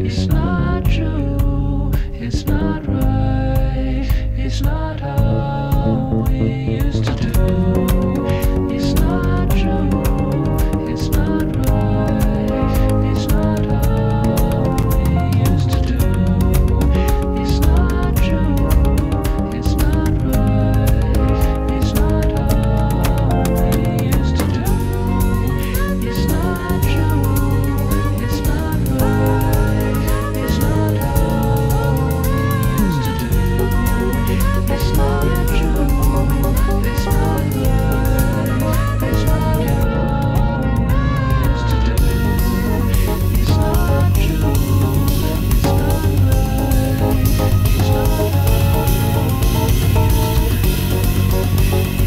It's not true, it's not right, it's not how we used to do. It's not true, it's not right, it's not how we used to do. It's not true, it's not right, it's not how we used to do. It's not true, it's not right, it's not how we used to do. It's not true, it's not right, it's not how we used to do. It's not true, it's not right, it's not how we used to do.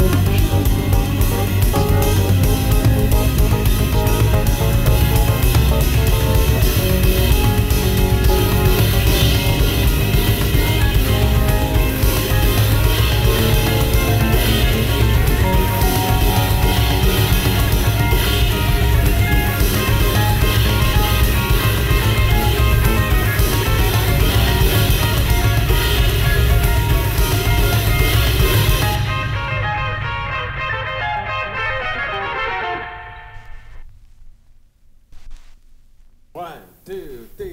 One, two, three.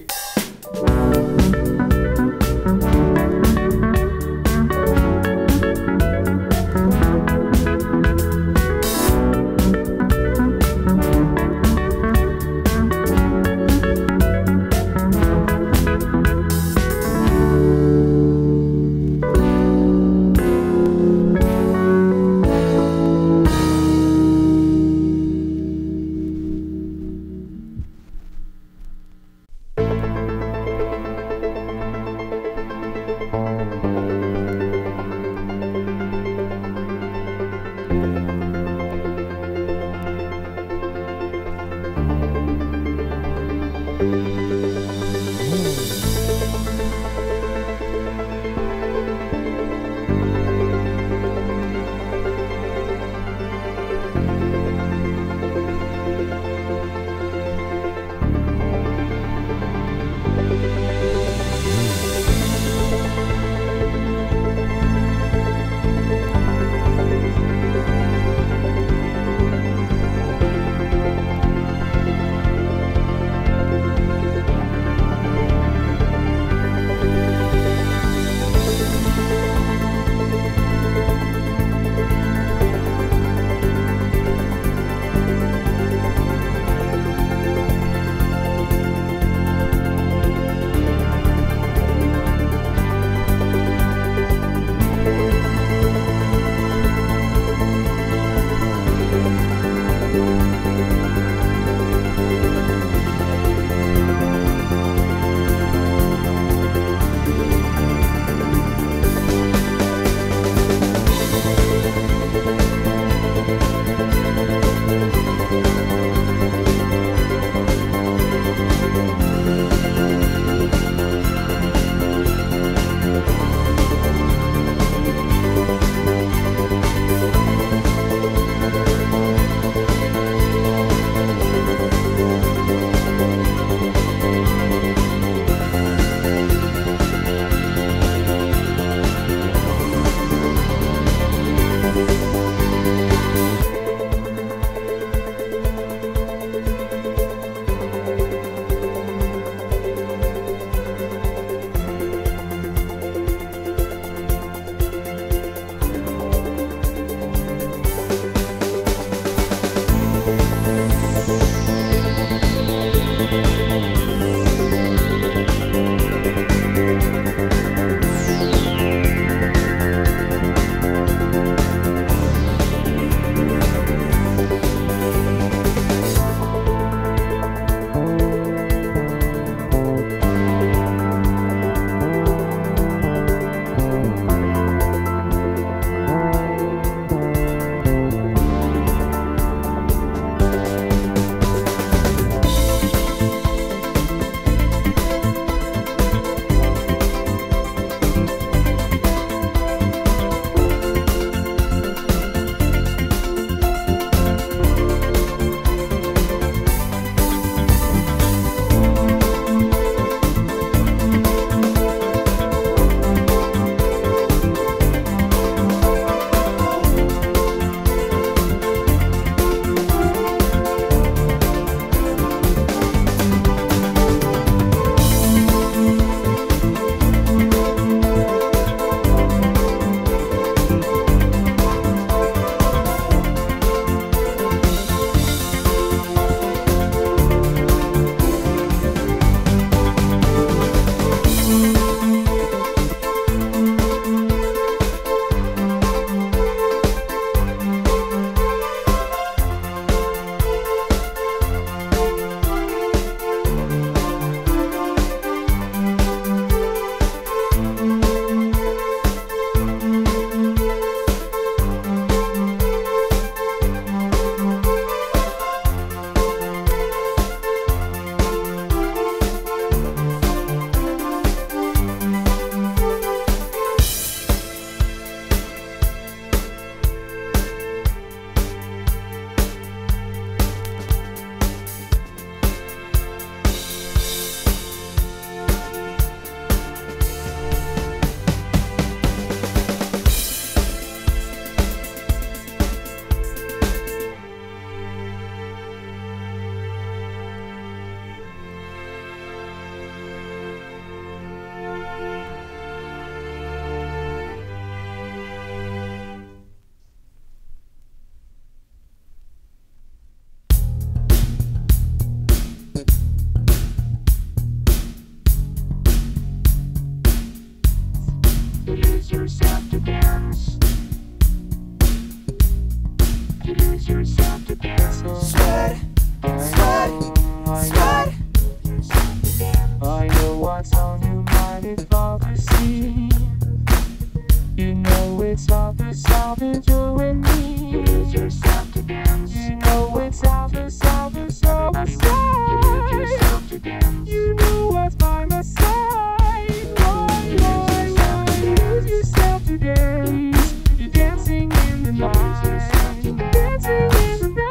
what's on your mind is hypocrisy. You know it's all for selfish, you and me. You lose yourself to dance. You know it's all for selfish, so I say. You lose yourself to dance. You know what's by my side. Why you lose yourself to dance? You're dancing in the night. Dancing in the night.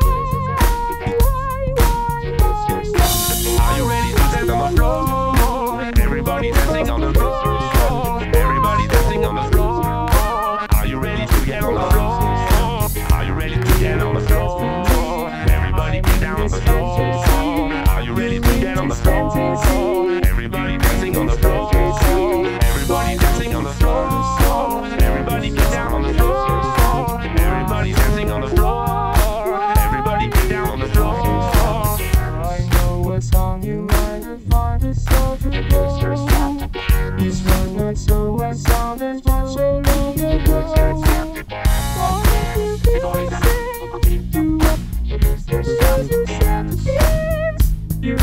Are you ready to dance on the floor? Everybody dancing on the floor. Everybody dancing on the floor. Are you ready to get on the floor? Are you ready to get on the floor? Everybody get down on the floor. Are you ready to get on the floor? Everybody dancing on the floor. Everybody dancing on the floor. Everybody get down on the floor. Everybody dancing on the floor. Everybody get down on the floor. I know what's on your mind to find a soul to go. These one nights so what's on this one so long ago. Why you feel the same? You lose yourself to dance. You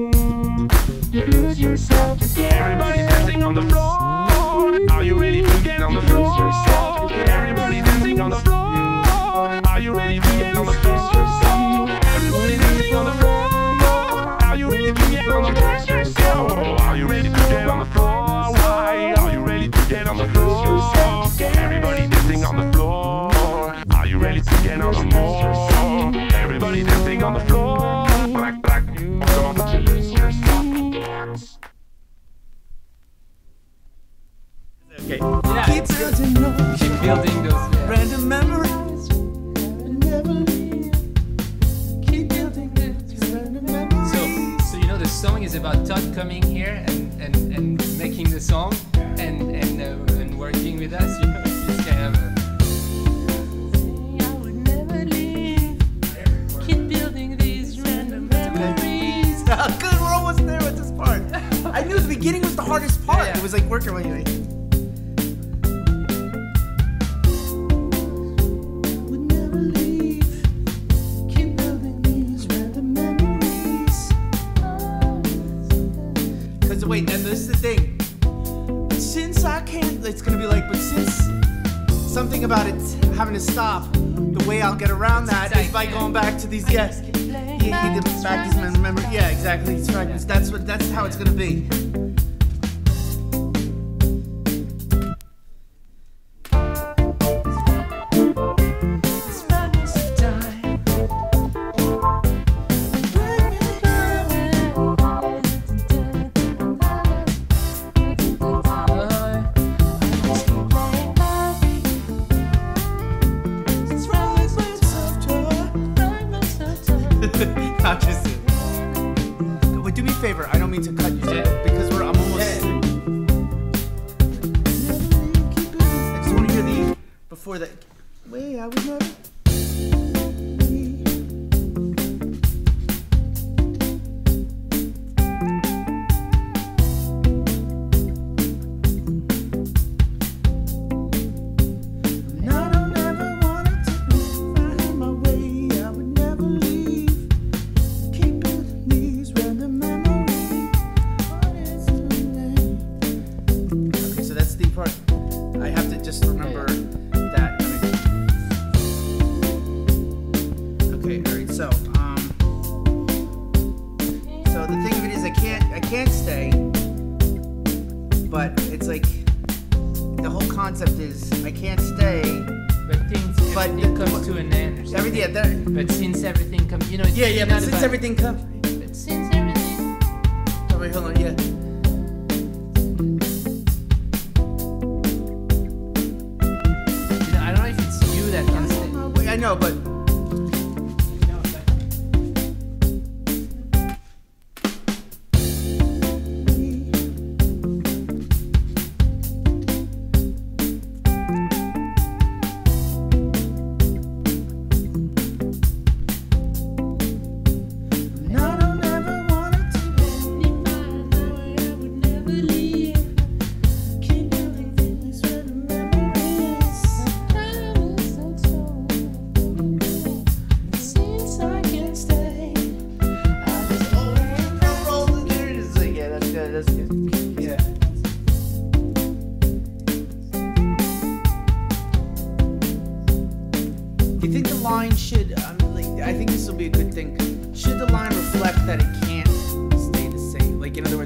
lose yourself to dance. Everybody dancing on the floor. Are you ready to get on the floor? Everybody dancing on the floor. Are you ready to get on the floor? Everybody dancing on the floor. Are you ready to get on the floor? Are you ready to get on the floor? Why are you ready to get on the floor? Everybody dancing on the floor. Are you ready to get on the floor? Everybody dancing on the floor. Black, black, come on. Okay. Yeah, Keep it's good. building up Keep building those. Yeah. random memories. Never leave. Keep building these random memories. So you know the song is about Todd coming here and making the song and working with us. You know, it's kind of. I would never leave. Keep building these random memories. Good, we're almost there with this part. I knew the beginning was the hardest part. Yeah. It was like working my way. Would never leave. Keep building these random memories. Cause wait, then this is the thing. Since I can't, it's gonna be like, but since something about it having to stop, the way I'll get around that is by going back to these. Yes, he did back these remember. Yeah, exactly. These fragments. That's how it's gonna be. It's madness of time. Not just it. Wait, do me a favor. I don't mean to cut you because I'm almost. I just want to hear the before that. Wait, I would never. And I don't ever want it to find my way. I would never leave. Keep building these random memories. Okay, so that's the part. I have to just remember that. Okay, all right. So the thing of it is, I can't stay. But it's like the whole concept is I can't stay. But everything comes to an end. Or something. Everything, yeah, that, But since everything comes, you know. It's yeah, really but not since about- everything comes. But since everything. Oh, wait, hold on, yeah. You know, I don't know if it's you that can stay. Wait, I know, but I don't ever want it to end.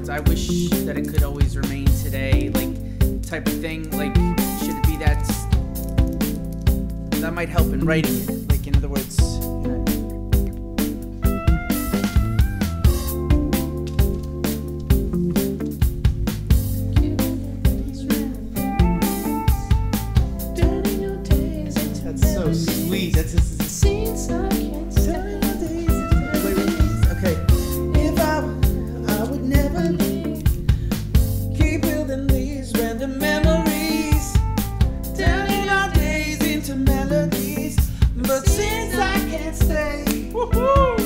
words, I wish that it could always remain today, like type of thing. Like, should it be that might help in writing it. Like, in other words, that's so sweet. That's just, okay. If I would never leave. Keep building these random memories, turning our days into melodies. But since I can't stay, woohoo!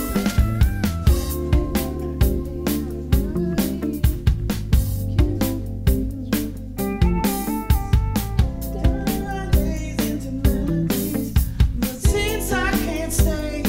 Turning our days into melodies. But since I can't stay.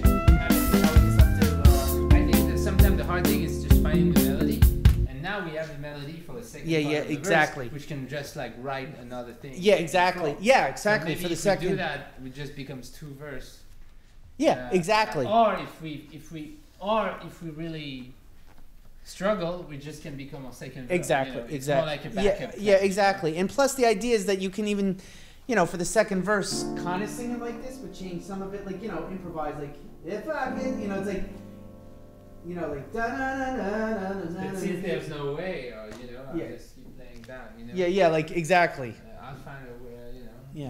I think that sometimes the hard thing is just finding the melody, and now we have the melody for the second Yeah, part yeah, of the exactly. verse, which can just like write another thing. Yeah, exactly. Yeah, So exactly. maybe For the if we second. do that, it just becomes two verse. Yeah, exactly. Or if we really struggle, we just can become a second verse. Exactly, You know, it's exactly. more like a backup. Yeah, exactly. And plus, the idea is that you can even, for the second verse, kind of sing it like this, but change some of it, like, improvise, like, if I can, it's like, like, da da da da da da. But since there's no way, or I'll Yeah. just keep playing down. Yeah, like, exactly. I'll find a way. Yeah.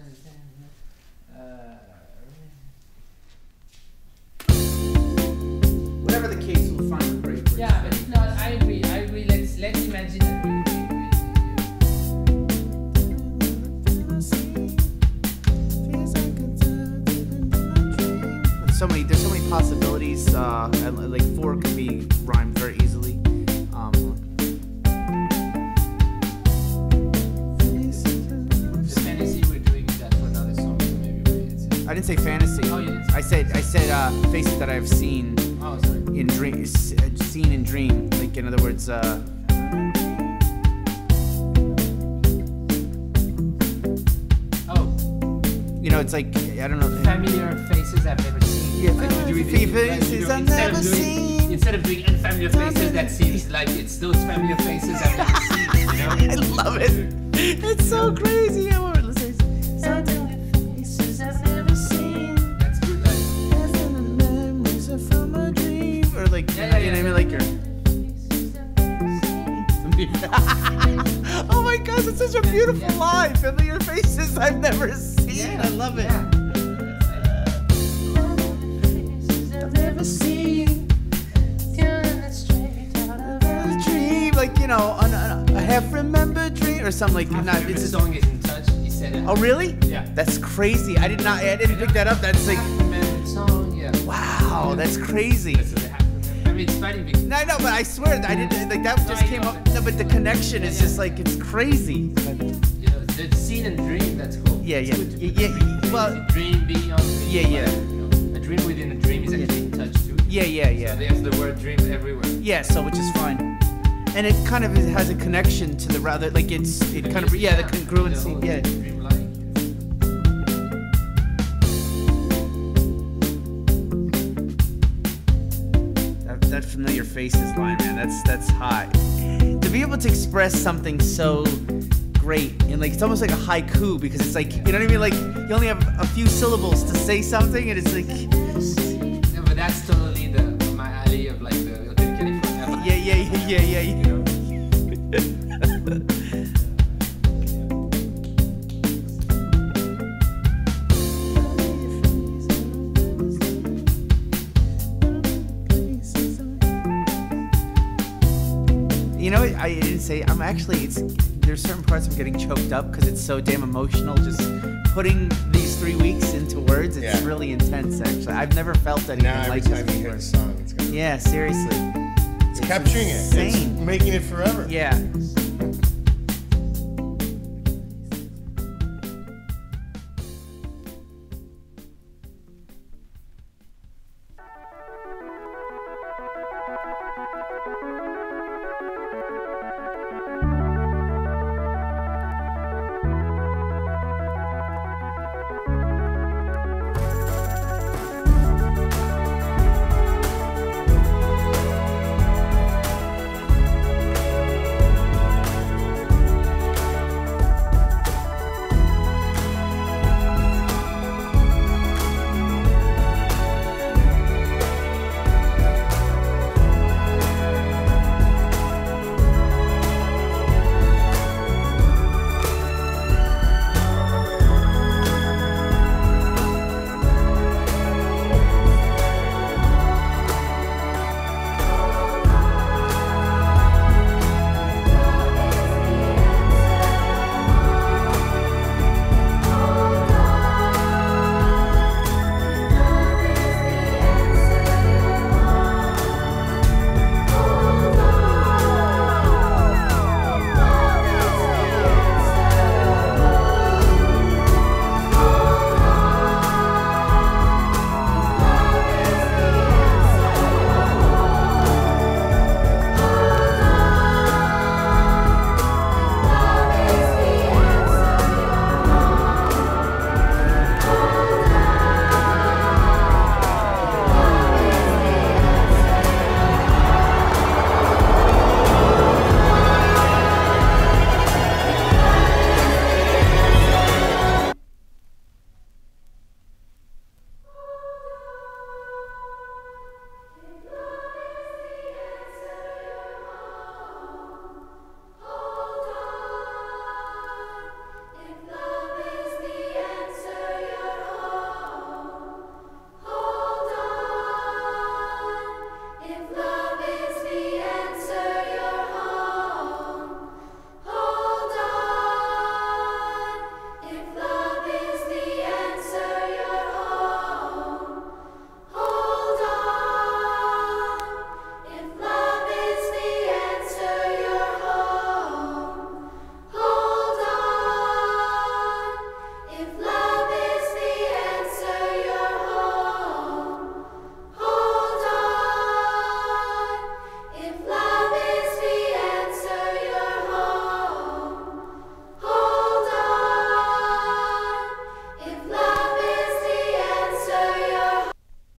Whatever the case, we'll find a great verse. Yeah, but if not, I agree. Let's imagine that There's so many possibilities. And, like 4 could be rhymed very easily. The fantasy we're doing that for another song, so maybe it's I didn't say fantasy. Oh, you didn't say- I said faces that I've seen oh, sorry. in dream, seen in dream. Like, in other words, it's like, I don't know. Familiar faces I've never seen. Yeah, Like, familiar you do it- faces I've instead never of doing- seen. Instead of doing unfamiliar faces, that seems like it's those familiar faces I've never seen. I love it. It's so crazy. Yeah, what- let's say- That's good. Like, Or like, Yeah, you know what I mean? Like your. Oh my gosh, it's such a beautiful line. Familiar faces I've never seen. I love it. Dream, like, a half remembered dream or something like that. After the song is in touch, he said it. Oh really? Yeah. That's crazy. I didn't pick that up. That's like, Remembered song, yeah. wow, that's crazy. So they have to remember. I mean, it's funny because No, I know, but I swear I didn't like that. Just came up. No, but the connection is just like it's crazy. the scene and dream, that's cool. Yeah, It's yeah, good to yeah, dream, yeah, well- dream beyond dream. Yeah, yeah. A dream within a dream is actually in touch too. Yeah. So there's the word dream everywhere. Yeah, so which is fine. And it kind of has a connection to the rather like it kind of the congruency. The Yeah. dreamlike. That familiar faces line, man. That's hot. To be able to express something so great and like it's almost like a haiku because it's like you know what I mean. Like you only have a few syllables to say something, and it's like Yeah, but that's totally my alley of like the Hotel California. yeah. I didn't say. There's certain parts I'm getting choked up because it's so damn emotional. Just putting these 3 weeks into words, it's Yeah. really intense. Actually, I've never felt anything Now every like this time you hear before. the song, it's gonna Yeah, seriously. it's capturing it. insane. It's making it forever. Yeah.